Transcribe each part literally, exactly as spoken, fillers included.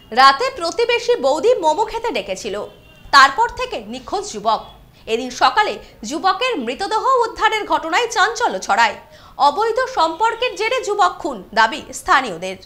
রাতে প্রতিবেশী বৌদি মোমো খেতে ডেকেছিল, তারপর থেকে নিখোঁজ যুবক। এদিন সকালে যুবকের মৃতদেহ উদ্ধারের ঘটনায় চাঞ্চল্য ছড়ায়। অবৈধ সম্পর্কের জেরে যুবক খুন দাবি স্থানীয়দের।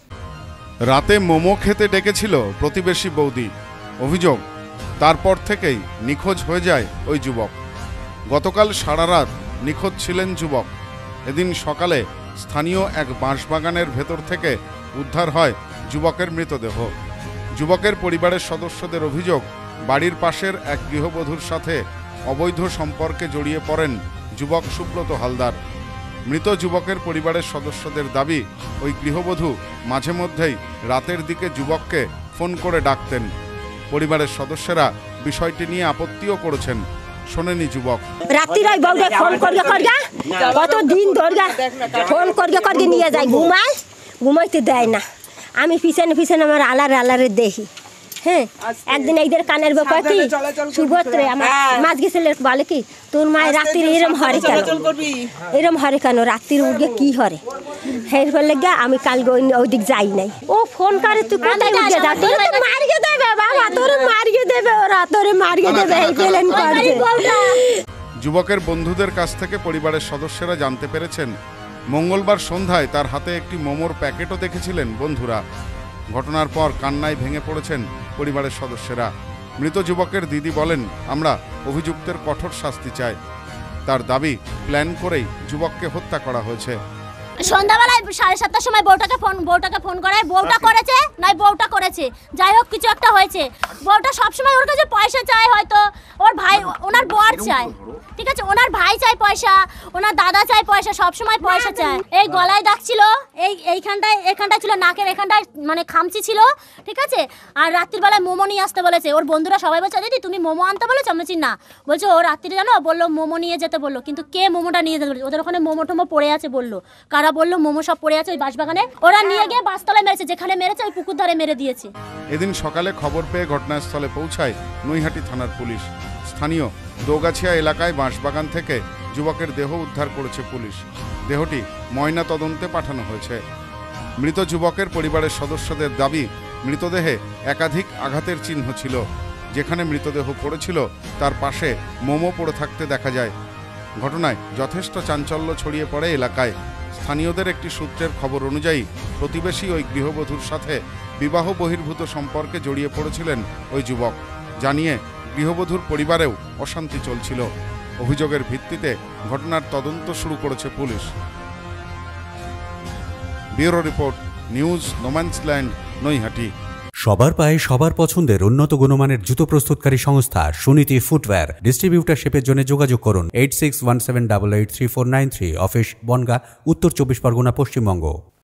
রাতে মোমো খেতে ডেকেছিল প্রতিবেশী বৌদি, অভিযোগ তারপর থেকেই নিখোঁজ হয়ে যায় ওই যুবক। গতকাল সারা রাত নিখোঁজ ছিলেন যুবক। এদিন সকালে স্থানীয় এক বাঁশবাগানের ভেতর থেকে উদ্ধার হয় যুবকের মৃতদেহ। যুবকের পরিবারের সদস্যদের অভিযোগ, বাড়ির পাশের এক গৃহবধূর সাথে অবৈধ সম্পর্কে জড়িয়ে পড়েন যুবক সুব্রত হালদার। মৃত যুবকের পরিবারের সদস্যদের দাবি, ওই গৃহবধূ মাঝে মধ্যেই রাতের দিকে যুবককে ফোন করে ডাকতেন। পরিবারের সদস্যরা বিষয়টি নিয়ে আপত্তিও করেছেন। শোনেনি যুবক। রাত্রিরে বউকে ফোন করিয়ে করিয়ে কত দিন ধরে ফোন করিয়ে করিয়ে নিয়ে যায়, ঘুমায় ঘুমাইতে দেয় না। আমি পিছনে পিছনে আমার আলার আলারে দেখি। হ্যাঁ, একদিন এইদের কানের ব্যাপার কি সুভদ্রে আমার মাছ গেছিল, বলে কি তোর মায়ের রাত্রির এরম হরে কেন, এরম হরে কেন, রাত্রির উঠে কি হরে। সেই বললে গা আমি কাল ওই দিক যাই নাই। ও ফোন করে তুই কোথায় উঠে যা, তোর তো মারিয়ে দেবে বাবা, তোর মারিয়ে দেবে, ওরা তোর মারিয়ে দেবে। এই প্লেন করে যুবকের বন্ধুদের কাছ থেকে পরিবারের সদস্যরা জানতে পেরেছেন, মঙ্গলবার সন্ধ্যায় তার হাতে একটি মোমোর প্যাকেটও দেখেছিলেন বন্ধুরা। ঘটনার পর কান্নায় ভেঙে পড়েছেন পরিবারের সদস্যরা। মৃত যুবকের দিদি বলেন, আমরা অভিযুক্তের কঠোর শাস্তি চাই। তার দাবি, প্ল্যান করেই যুবককে হত্যা করা হয়েছে। সন্ধ্যাবেলায় সাড়ে সাতটার সময় বউটাকে ফোন বউটাকে ফোন করায়, বউটা করেছে নয় বউটা করেছে, যাই হোক কিছু একটা হয়েছে। বউটা সবসময় ওর কাছে পয়সা চায়, হয়তো ওর ভাই ওনার বর চায়, ঠিক আছে, ওনার ভাই চায় পয়সা, ওনার দাদা চায় পয়সা, সবসময় পয়সা চায়। এই গলায় দাগ ছিল, এই এইখানটায় এখানটায় ছিল, নাকের এখানটায় মানে খামচি ছিল, ঠিক আছে। আর রাত্রিবেলায় মোমো নিয়ে আসতে বলেছে। ওর বন্ধুরা সবাই বলছে, দিদি তুমি মোমো আনতে বলেছো? আমি বলছি না। বলছে ও রাত্রি জানো বললো মোমো নিয়ে যেতে বললো, কিন্তু কে মোমোটা নিয়ে যেতে বলছে? ওদের ওখানে মোমো টোমো পড়ে আছে বললো। কারা বললো? মোমো সব পড়ে আছে ওই বাঁশবাগানে। ওরা নিয়ে গিয়ে বাসতলায় মেরেছে, যেখানে মেরেছে ওই পুকুর ধারে মেরে দিয়েছে। এদিন সকালে খবর পেয়ে ঘটনাস্থলে পৌঁছায় নৈহাটি থানার পুলিশ। স্থানীয় দোগাছিয়া এলাকায় বাঁশবাগান থেকে যুবকের দেহ উদ্ধার করেছে পুলিশ। দেহটি ময়না তদন্তে পাঠানো হয়েছে। মৃত যুবকের পরিবারের সদস্যদের দাবি, মৃতদেহে একাধিক আঘাতের চিহ্ন ছিল। যেখানে মৃতদেহ পড়েছিল তার পাশে মোমো পড়ে থাকতে দেখা যায়। ঘটনায় যথেষ্ট চাঞ্চল্য ছড়িয়ে পড়ে এলাকায়। স্থানীয়দের একটি সূত্রের খবর অনুযায়ী, প্রতিবেশী ওই গৃহবধূর সাথে বিবাহ বহির্ভূত সম্পর্কে জড়িয়ে পড়েছিলেন ওই যুবক। জানিয়ে গৃহবধূর পরিবারেও অশান্তি চলছিল। অভিযোগের ভিত্তিতে ঘটনার তদন্ত শুরু করেছে পুলিশ। Bureau report, news no man's land, Naihati. সবার পায়ে সবার পছন্দের উন্নত গুণমানের জুতো প্রস্তুতকারী সংস্থা সুনীতি ফুটওয়্যার। ডিস্ট্রিবিউটারশিপের জন্য যোগাযোগ করুন eight six one seven double eight three four nine three. Office Bongaon, Uttar Chabbish Pargana, Paschimbanga.